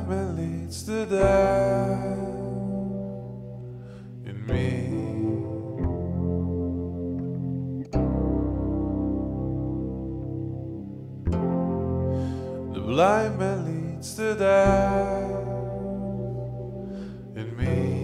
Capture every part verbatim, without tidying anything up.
blind man leads the death in me. The blind man leads the death in me.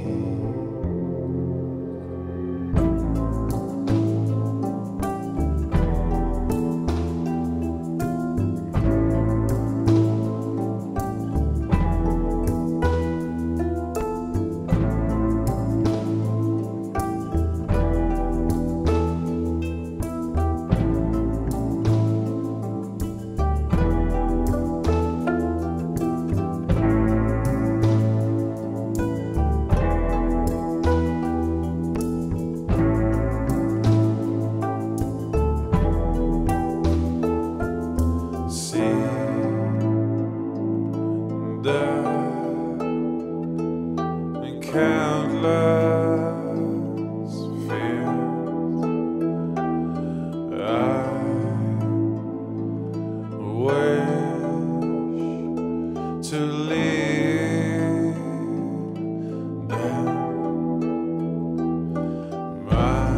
And countless fears I wish to leave them. My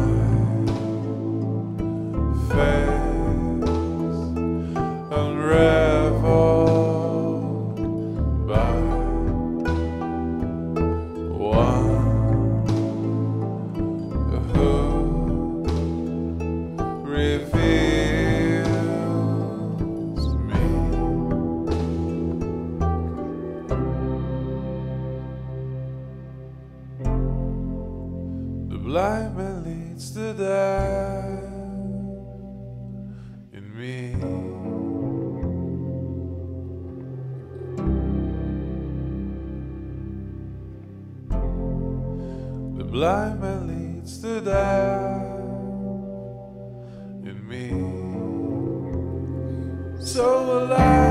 face unraveled by one who reveals me. The blind man leads the deaf in me. The blind man leads the deaf in me. So alive.